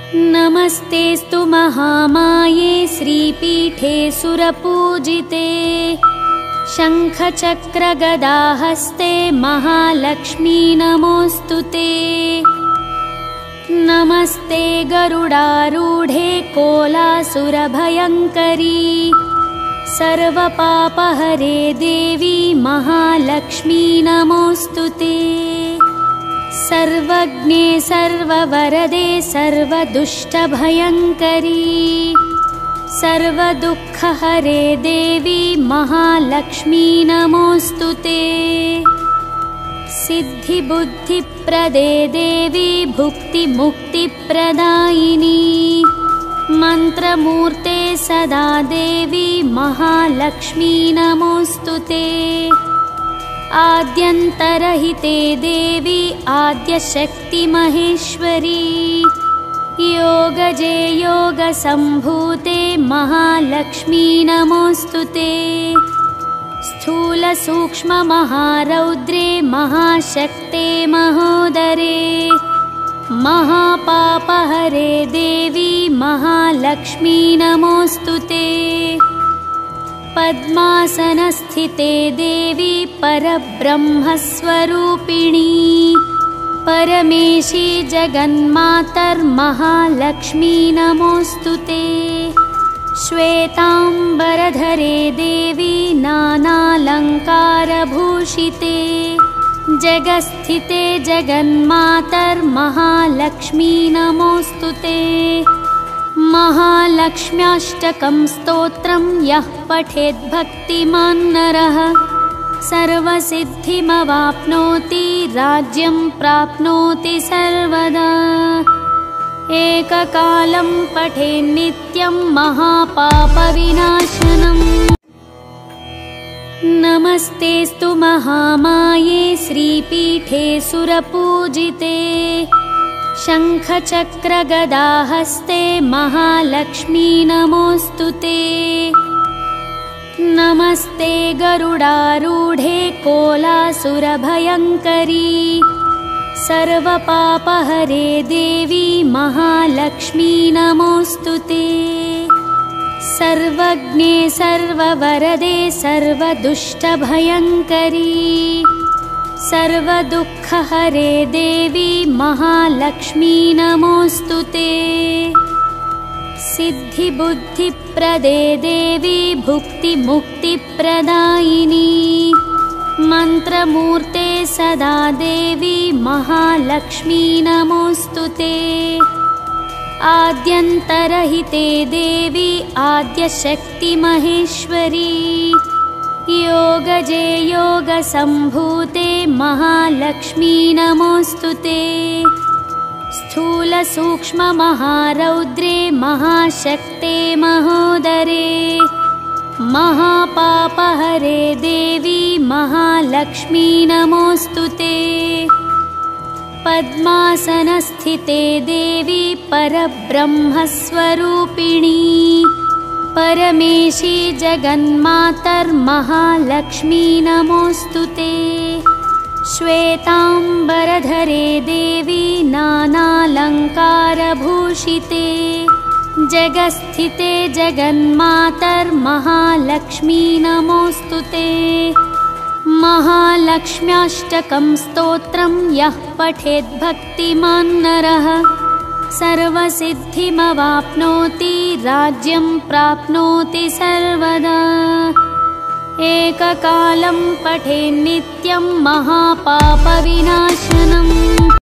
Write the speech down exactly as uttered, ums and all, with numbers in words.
नमस्तेस्तु महामाये श्रीपीठे सुरपूजिते शङ्खचक्रगदाहस्ते महालक्ष्मी नमोऽस्तु ते। नमस्ते गरुडारूढे कोलासुरभयङ्करी सर्वपापहरे देवी महालक्ष्मी नमोऽस्तु ते। सर्वज्ञे सर्ववरदे सर्वदुष्टभयङ्करी सर्वदुःखहरे देवी महालक्ष्मी नमोऽस्तु ते। सिद्धिबुद्धिप्रदे देवी भुक्तिमुक्तिप्रदायिनी मन्त्रमूर्ते सदा देवी महालक्ष्मी नमोऽस्तु ते। आद्यन्तरहिते देवी आद्यशक्तिमहेश्वरी योगजे योगसम्भूते महालक्ष्मी नमोऽस्तु ते। स्थूलसूक्ष्ममहारौद्रे महाशक्ते महोदरे महापापहरे देवी महालक्ष्मी नमोऽस्तु ते। पद्मासनस्थिते देवी परब्रह्मस्वरूपिणी परमेशी जगन्मातर्महालक्ष्मी नमोऽस्तु ते। श्वेताम्बरधरे देवी नानालङ्कारभूषिते जगस्थिते जगन्मातर्महालक्ष्मी नमोऽस्तु ते। महालक्ष्म्याष्टकं स्तोत्रं यः पठेत् भक्तिमान् नरः सर्वसिद्धिमवाप्नोति राज्यं प्राप्नोति सर्वदा। एककालं पठेन् नित्यं महापापविनाशनम्। नमस्तेस्तु महामाये श्रीपीठे सुरपूजिते शङ्खचक्रगदाहस्ते महालक्ष्मी नमोऽस्तु ते। नमस्ते गरुडारूढे कोलासुरभयङ्करी सर्वपापहरे देवी महालक्ष्मी नमोऽस्तु ते। सर्वज्ञे सर्ववरदे सर्वदुष्टभयङ्करी सर्वदुःखहरे देवी महालक्ष्मी नमोऽस्तु ते। सिद्धिबुद्धिप्रदे देवी भुक्तिमुक्तिप्रदायिनी मन्त्रमूर्ते सदा देवी महालक्ष्मी नमोऽस्तु ते। आद्यन्तरहिते देवी आद्यशक्तिमहेश्वरी योगजे योगसम्भूते महालक्ष्मी नमोऽस्तु ते। स्थूलसूक्ष्ममहारौद्रे महाशक्ते महोदरे महापापहरे देवी महालक्ष्मी नमोऽस्तु ते। पद्मासनस्थिते देवी परब्रह्मस्वरूपिणी परमेशी जगन्मातर्महालक्ष्मी नमोऽस्तु ते। श्वेताम्बरधरे देवी नानालङ्कारभूषिते जगस्थिते जगन्मातर्महालक्ष्मी नमोऽस्तु ते। महालक्ष्म्याष्टकं स्तोत्रं यः पठेत् भक्तिमान् नरः सर्वसिद्धिमवाप्नोति राज्यं प्राप्नोति सर्वदा। एककालं पठेन् नित्यं महापापविनाशनम्।